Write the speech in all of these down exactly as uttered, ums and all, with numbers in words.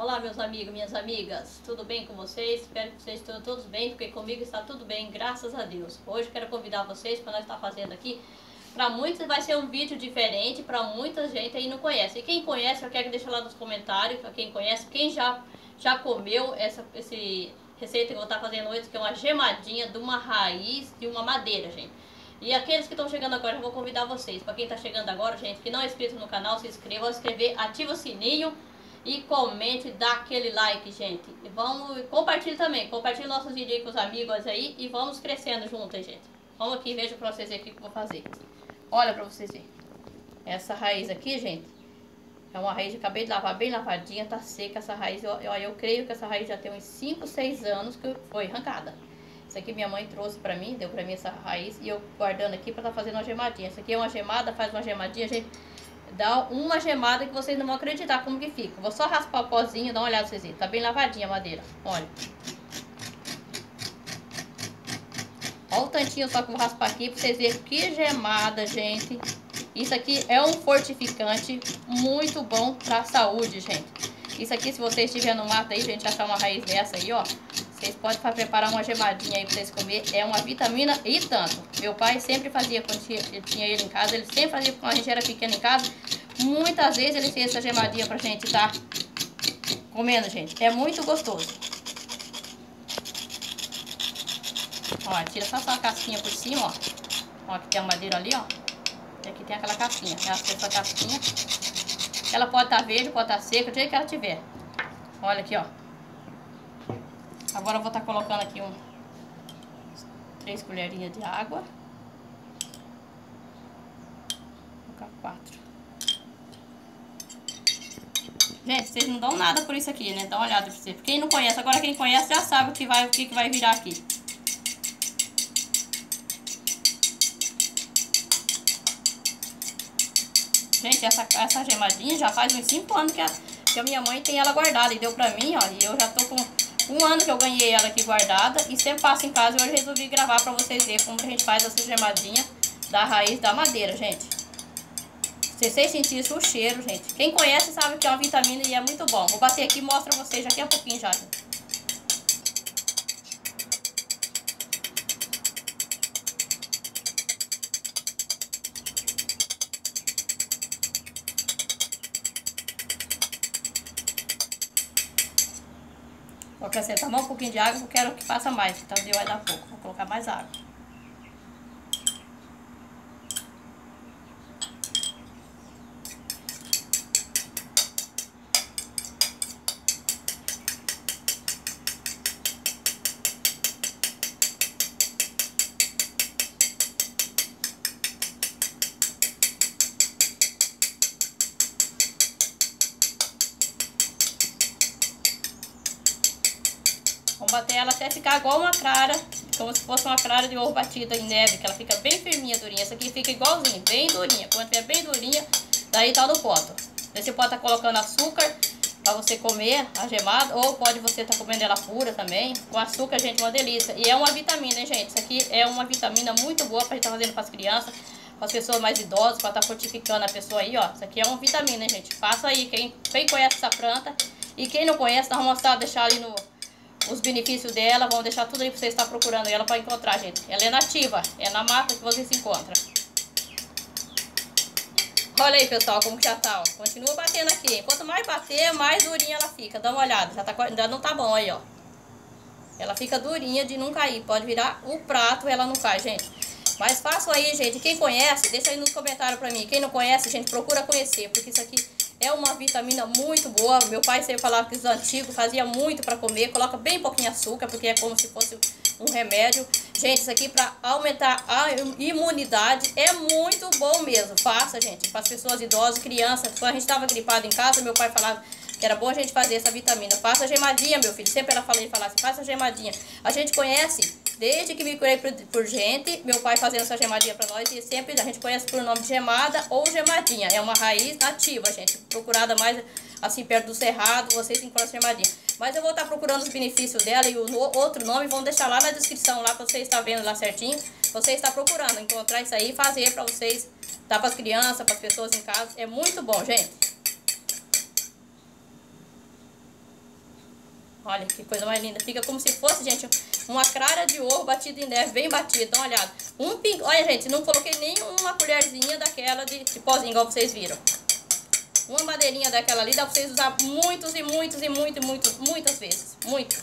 Olá meus amigos, minhas amigas, tudo bem com vocês? Espero que vocês estejam todos bem, porque comigo está tudo bem, graças a Deus. Hoje quero convidar vocês para nós estar fazendo aqui. Para muitos vai ser um vídeo diferente, para muita gente aí não conhece. E quem conhece, eu quero que deixe lá nos comentários, para quem conhece, quem já, já comeu essa esse receita que eu vou estar fazendo hoje, que é uma gemadinha de uma raiz de uma madeira, gente. E aqueles que estão chegando agora, eu vou convidar vocês. Para quem está chegando agora, gente, que não é inscrito no canal, se inscreva, inscrever, ativa o sininho. E comente, dá aquele like, gente. E vamos, compartilhe também. Compartilhe nossos vídeos aí com os amigos aí. E vamos crescendo juntos, gente. Vamos aqui, veja pra vocês aqui o que eu vou fazer. Olha pra vocês verem. Essa raiz aqui, gente, é uma raiz que acabei de lavar bem lavadinha. Tá seca essa raiz. Eu, eu, eu creio que essa raiz já tem uns cinco, seis anos que foi arrancada. Isso aqui minha mãe trouxe pra mim, deu pra mim essa raiz. E eu guardando aqui pra tá fazendo uma gemadinha. Essa aqui é uma gemada, faz uma gemadinha, gente. Dá uma gemada que vocês não vão acreditar como que fica. Vou só raspar o pozinho, dá uma olhada pra vocês verem. Tá bem lavadinha a madeira, olha. Olha o tantinho só que eu vou raspar aqui pra vocês verem que gemada, gente. Isso aqui é um fortificante muito bom pra saúde, gente. Isso aqui, se vocês estiverem no mato aí, gente, achar uma raiz dessa aí, ó. Vocês podem preparar uma gemadinha aí pra vocês comer. É uma vitamina e tanto. Meu pai sempre fazia, quando tinha, tinha ele em casa, ele sempre fazia quando a gente era pequeno em casa. Muitas vezes ele fez essa gemadinha pra gente tá comendo, gente. É muito gostoso. Ó, tira só essa casquinha por cima, ó. Ó, aqui tem a madeira ali, ó. E aqui tem aquela casquinha. Essa casquinha. Ela pode estar verde, pode estar seca, do jeito que ela tiver. Olha aqui, ó. Agora eu vou estar colocando aqui um três colherinhas de água. Vou colocar quatro. Gente, vocês não dão nada por isso aqui, né? Dá uma olhada pra você. Quem não conhece, agora quem conhece já sabe o que vai, o que vai virar aqui. Gente, essa, essa gemadinha já faz uns cinco anos que a, que a minha mãe tem ela guardada e deu pra mim, ó. E eu já tô com um ano que eu ganhei ela aqui guardada e sempre passo em casa e hoje resolvi gravar pra vocês verem como que a gente faz essa gemadinha da raiz da madeira, gente. Se vocês sentirem o cheiro, gente, quem conhece sabe que é uma vitamina e é muito bom. Vou bater aqui e mostro pra vocês daqui a pouquinho já, gente. Vou acrescentar mais um pouquinho de água, porque eu quero que faça mais, então deu vai dar pouco. Vou colocar mais água. Vamos bater ela até ficar igual uma clara, como se fosse uma clara de ovo batida em neve, que ela fica bem firminha, durinha. Essa aqui fica igualzinho, bem durinha. Quando tiver bem durinha, daí tá no poto. Daí você pode estar tá colocando açúcar pra você comer a gemada, ou pode você estar tá comendo ela pura também. Com açúcar, gente, é uma delícia. E é uma vitamina, hein, gente? Isso aqui é uma vitamina muito boa pra gente estar tá fazendo para as crianças, para as pessoas mais idosas, pra estar tá fortificando a pessoa aí, ó. Isso aqui é uma vitamina, hein, gente? Faça aí, quem, quem conhece essa planta. E quem não conhece, nós vamos mostrar, deixar ali no... os benefícios dela, vamos deixar tudo aí pra você estar procurando ela para encontrar, gente. Ela é nativa, é na mata que você se encontra. Olha aí, pessoal, como que já tá, ó. Continua batendo aqui. Quanto mais bater, mais durinha ela fica. Dá uma olhada, já tá, ainda não tá bom aí, ó. Ela fica durinha de não cair. Pode virar o prato, ela não cai, gente. Mas façam aí, gente. Quem conhece, deixa aí nos comentários pra mim. Quem não conhece, gente, procura conhecer, porque isso aqui é uma vitamina muito boa. Meu pai sempre falava que os antigos fazia muito para comer. Coloca bem pouquinho açúcar, porque é como se fosse um remédio. Gente, isso aqui para aumentar a imunidade é muito bom mesmo. Faça, gente, para as pessoas idosas, crianças. Quando a gente estava gripado em casa, meu pai falava que era bom a gente fazer essa vitamina. Faça gemadinha, meu filho. Sempre ela falava, falava assim, faça gemadinha. A gente conhece, desde que me curei por, por gente, meu pai fazendo essa gemadinha para nós. E sempre a gente conhece por nome de gemada ou gemadinha. É uma raiz nativa, gente. Procurada mais assim perto do cerrado, vocês encontram essa gemadinha. Mas eu vou estar procurando os benefícios dela e o no, outro nome, vão deixar lá na descrição, lá para você estar vendo lá certinho. Você está procurando encontrar isso aí e fazer para vocês, dar para as crianças, para as pessoas em casa. É muito bom, gente. Olha que coisa mais linda. Fica como se fosse, gente, uma clara de ovo batido em neve, bem batido. Dá uma olhada. Um ping... Olha, gente, não coloquei nenhuma colherzinha daquela de, de pozinho, igual vocês viram. Uma madeirinha daquela ali dá pra vocês usar muitos e muitos e muitos, muitos, muitas vezes. Muito.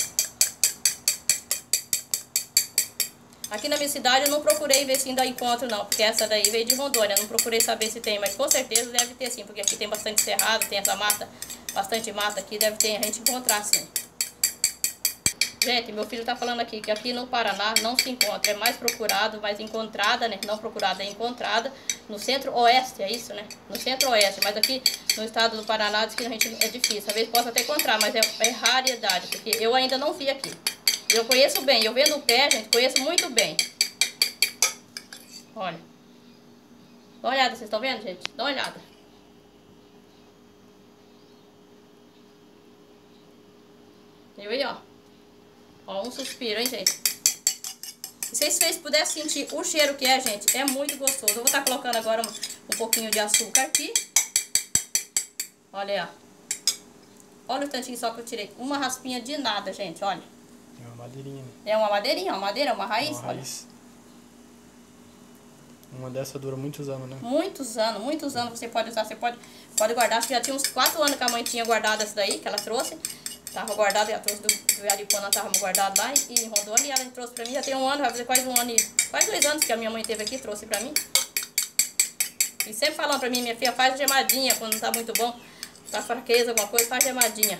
Aqui na minha cidade eu não procurei ver se ainda encontro não, porque essa daí veio de Rondônia. Não procurei saber se tem, mas com certeza deve ter sim, porque aqui tem bastante cerrado, tem essa mata, bastante mata aqui, deve ter a gente encontrar sim. Gente, meu filho tá falando aqui que aqui no Paraná não se encontra, é mais procurado, mais encontrada, né? Não procurada, é encontrada no centro-oeste, é isso, né? No centro-oeste, mas aqui no estado do Paraná diz que a gente é difícil. Às vezes posso até encontrar, mas é, é raridade, porque eu ainda não vi aqui. Eu conheço bem, eu vendo o pé, gente, conheço muito bem. Olha. Dá uma olhada, vocês estão vendo, gente? Dá uma olhada. Viu aí, ó? Ó, um suspiro, hein, gente? E se vocês pudessem sentir o cheiro que é, gente, é muito gostoso. Eu vou estar colocando agora um, um pouquinho de açúcar aqui. Olha aí, ó. Olha o tantinho só que eu tirei. Uma raspinha de nada, gente, olha. É uma madeirinha. É uma madeirinha, uma madeira, uma raiz, uma raiz. olha. Uma dessa dura muitos anos, né? Muitos anos, muitos anos você pode usar, você pode, pode guardar. Acho que já tinha uns quatro anos que a mãe tinha guardado essa daí, que ela trouxe. Tava guardado, ela trouxe do, do Aripuanã, tava guardado lá em Rondônia, e ela trouxe pra mim. Já tem um ano, vai fazer quase um ano, e quase dois anos que a minha mãe teve aqui, trouxe pra mim. E sempre falando pra mim, minha filha, faz gemadinha quando não tá muito bom, tá fraqueza, alguma coisa, faz gemadinha.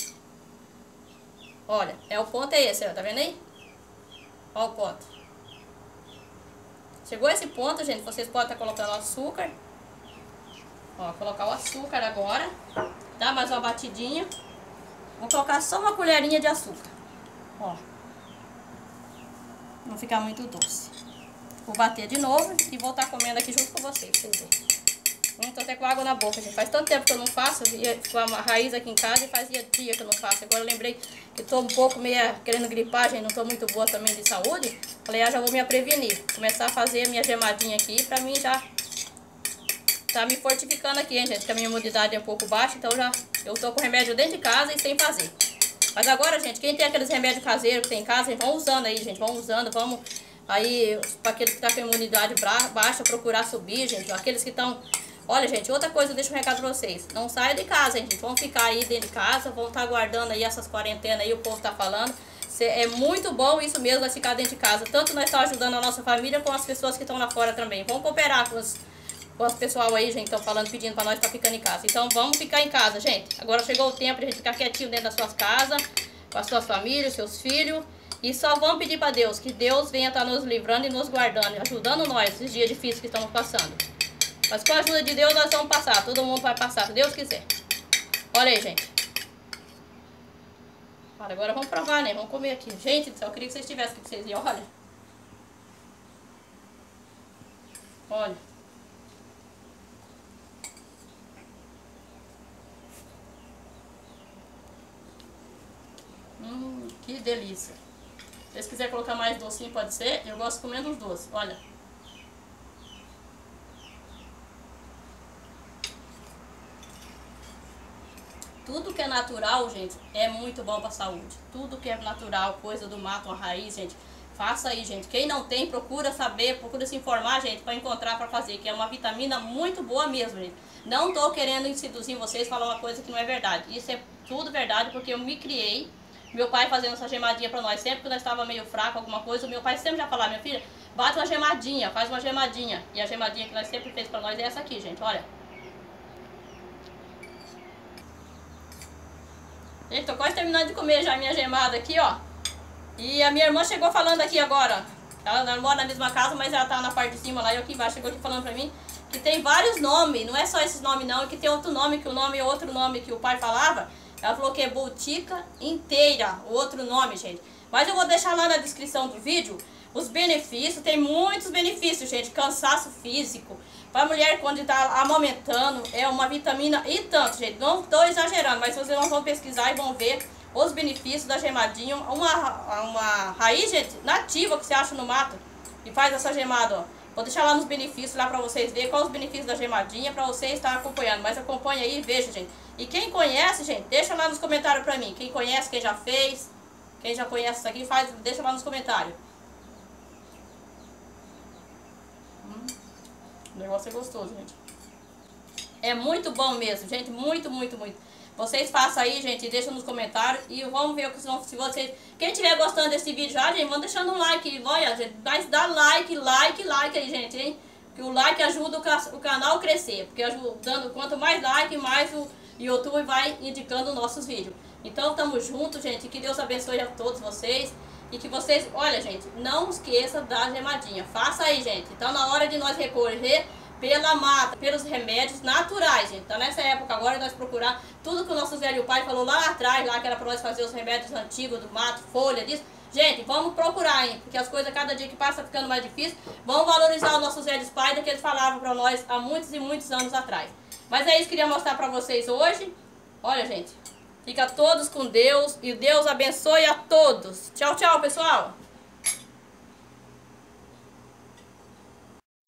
Olha, é o ponto é esse, ó, tá vendo aí? Ó o ponto. Chegou esse ponto, gente, vocês podem estar colocando açúcar. Ó, colocar o açúcar agora. Dá mais uma batidinha. Vou colocar só uma colherinha de açúcar. Ó. Não ficar muito doce. Vou bater de novo e vou estar comendo aqui junto com vocês, pra vocês verem. Hum, tô até com água na boca, gente. Faz tanto tempo que eu não faço, com a raiz aqui em casa, e fazia dia que eu não faço. Agora eu lembrei que tô um pouco meio querendo gripar, gente, não tô muito boa também de saúde. Falei, ah, já vou me prevenir. Começar a fazer a minha gemadinha aqui, pra mim já tá me fortificando aqui, hein, gente, que a minha imunidade é um pouco baixa, então já eu tô com remédio dentro de casa e sem fazer. Mas agora, gente, quem tem aqueles remédios caseiros que tem em casa, vão usando aí, gente, vão usando, vamos aí, para aqueles que tá com a imunidade baixa, procurar subir, gente, aqueles que estão... Olha, gente, outra coisa, eu deixo um recado pra vocês. Não saia de casa, hein, gente. Vão ficar aí dentro de casa, vão estar guardando aí essas quarentenas aí, o povo tá falando. É muito bom isso mesmo, nós ficar dentro de casa. Tanto nós estamos ajudando a nossa família, como as pessoas que estão lá fora também. Vamos cooperar com os, com os pessoal aí, gente, estão falando, pedindo pra nós estar ficando em casa. Então vamos ficar em casa, gente. Agora chegou o tempo de a gente ficar quietinho dentro das suas casas, com as suas famílias, seus filhos. E só vamos pedir pra Deus, que Deus venha estar nos livrando e nos guardando, ajudando nós nesses dias difíceis que estamos passando. Mas com a ajuda de Deus nós vamos passar. Todo mundo vai passar, se Deus quiser. Olha aí, gente. Agora vamos provar, né? Vamos comer aqui. Gente do céu, eu queria que vocês tivessem aqui pra vocês verem. Olha. Olha. Hum, que delícia. Se vocês quiserem colocar mais docinho, pode ser. Eu gosto comendo os doces. Olha. Tudo que é natural, gente, é muito bom para a saúde. Tudo que é natural, coisa do mato, uma raiz, gente, faça aí, gente. Quem não tem, procura saber, procura se informar, gente, para encontrar, para fazer, que é uma vitamina muito boa mesmo, gente. Não tô querendo seduzir vocês, falar uma coisa que não é verdade. Isso é tudo verdade, porque eu me criei, meu pai fazendo essa gemadinha para nós. Sempre que nós estava meio fraco, alguma coisa, o meu pai sempre já falava, minha filha, bate uma gemadinha, faz uma gemadinha. E a gemadinha que nós sempre fez para nós é essa aqui, gente, olha. Gente, tô quase terminando de comer já a minha gemada aqui, ó. E a minha irmã chegou falando aqui agora. Ela não mora na mesma casa, mas ela tá na parte de cima lá e eu aqui embaixo. Chegou aqui falando pra mim que tem vários nomes. Não é só esses nomes não, é que tem outro nome, que o nome é outro nome que o pai falava. Ela falou que é botica inteira, o outro nome, gente. Mas eu vou deixar lá na descrição do vídeo os benefícios. Tem muitos benefícios, gente. Cansaço físico. Para a mulher quando está amamentando, é uma vitamina e tanto, gente. Não estou exagerando, mas vocês vão pesquisar e vão ver os benefícios da gemadinha. Uma, uma raiz, gente, nativa que você acha no mato. E faz essa gemada, ó. Vou deixar lá nos benefícios lá pra vocês verem quais os benefícios da gemadinha, pra vocês estar acompanhando. Mas acompanha aí e veja, gente. E quem conhece, gente, deixa lá nos comentários pra mim. Quem conhece, quem já fez, quem já conhece isso aqui, faz, deixa lá nos comentários. Hum, o negócio é gostoso, gente. É muito bom mesmo, gente. Muito, muito, muito. Vocês façam aí, gente, deixa nos comentários. E vamos ver se vocês... Quem estiver gostando desse vídeo já, gente, vão deixando um like. Olha, gente, mas dá like, like, like aí, gente, hein? Que o like ajuda o, ca o canal a crescer. Porque ajudando, quanto mais like, mais o YouTube vai indicando nossos vídeos. Então, tamo junto, gente. Que Deus abençoe a todos vocês. E que vocês, olha, gente, não esqueça da gemadinha. Faça aí, gente. Então, na hora de nós recorrer pela mata, pelos remédios naturais, gente. Então, nessa época agora, nós procurar tudo que o nosso velho pai falou lá atrás, lá que era para nós fazer os remédios antigos do mato, folha, disso. Gente, vamos procurar, hein? Porque as coisas, cada dia que passa, ficando mais difícil. Vamos valorizar os nossos velhos pais, que eles falavam para nós há muitos e muitos anos atrás. Mas é isso que eu queria mostrar para vocês hoje. Olha, gente, fica todos com Deus e Deus abençoe a todos. Tchau, tchau, pessoal!